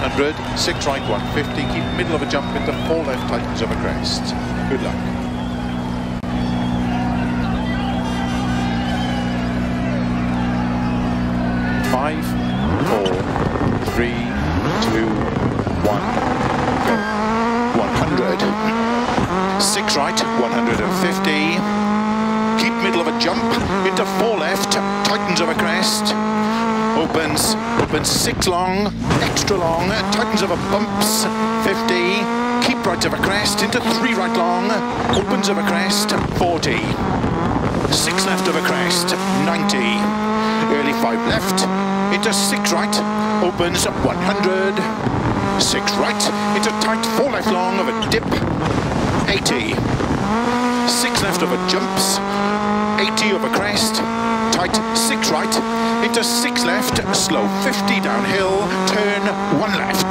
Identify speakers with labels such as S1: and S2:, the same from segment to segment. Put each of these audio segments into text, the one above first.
S1: 100, 6 right, 150, keep middle of a jump into 4 left, tightens over crest. Good luck. Five, 4, 3, 2, 1, go. 100, 6 right, 150, keep middle of a jump into 4 left, tightens over crest. Opens 6 long, extra long, tightens over bumps, 50, keep right over crest, into 3 right long, opens over crest, 40, 6 left over crest, 90, early 5 left, into 6 right, opens 100, 6 right, into tight 4 left long of a dip, 80, 6 left over jumps, 80 over crest, tight 6 right, into 6 left, slow 50 downhill, turn 1 left.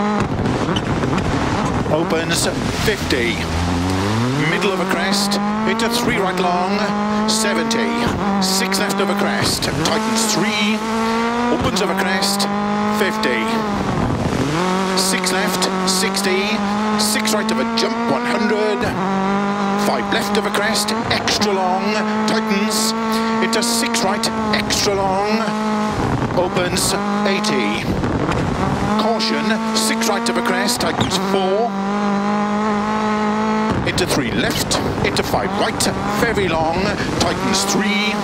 S1: Opens 50, middle of a crest, into 3 right long, 70, 6 left over crest, tightens 3, opens over crest, 50, 6 left, 60, 6 right of a jump, 100, 5 left of a crest, extra long, tightens, into 6 right, extra long, opens 80. Caution, 6 right of a crest, tightens 4, into 3 left, into 5 right, very long, tightens 3,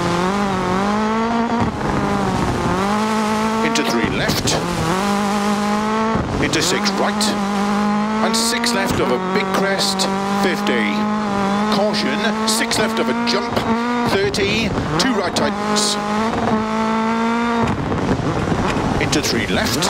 S1: into 3 left, into 6 right, and 6 left of a big crest, 50. Caution, 6 left of a jump, 30, 2 right tightens, into 3 left,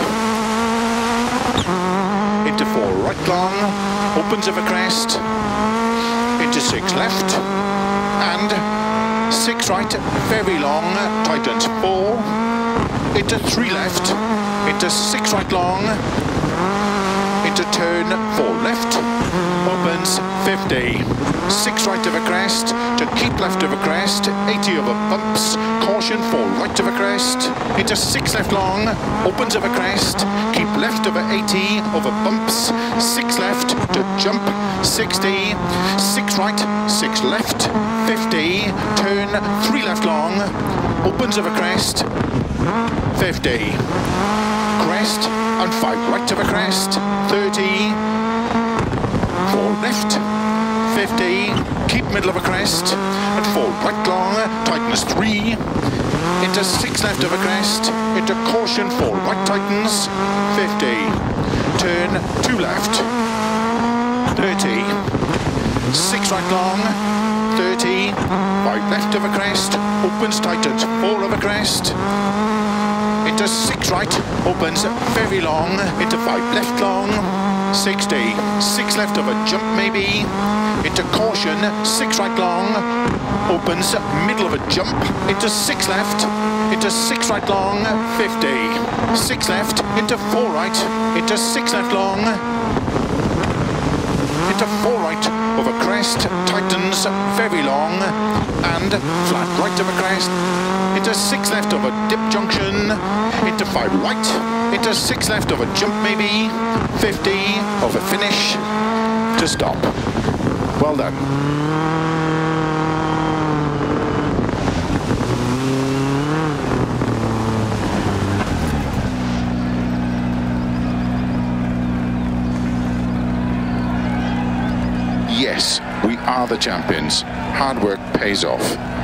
S1: into 4 right long, opens of a crest, into 6 left, and 6 right, very long, tightens 4, into 3 left, into 6 right long, into turn 4 left, opens 50, 6 right of a crest, to keep left of a crest, 80 over bumps, caution 4 right of a crest, into 6 left long, opens of a crest, keep left over 80 over bumps, 6 left to jump, 60, 6 right, 6 left, 50, turn 3 left long, opens of a crest, 50, crest and 5 right of a crest, 30, 4 left, 50, keep middle of a crest, and 4 right long, tightens 3, into 6 left of a crest, into caution 4 right tightens, 50, turn 2 left, 30, 6 right long, 30, 5 left of a crest, opens tightens 4 of a crest, into 6 right, opens very long, into 5 left long, 60, 6 left of a jump maybe, into caution, 6 right long, opens middle of a jump, into 6 left, into 6 right long, 50, 6 left, into 4 right, into 6 left long, into 4 right over crest, tightens very long, and flat right of a crest, into 6 left of a dip junction, into 5 right, into 6 left of a jump maybe, 50 of a finish, to stop. Well done. Yes, we are the champions. Hard work pays off.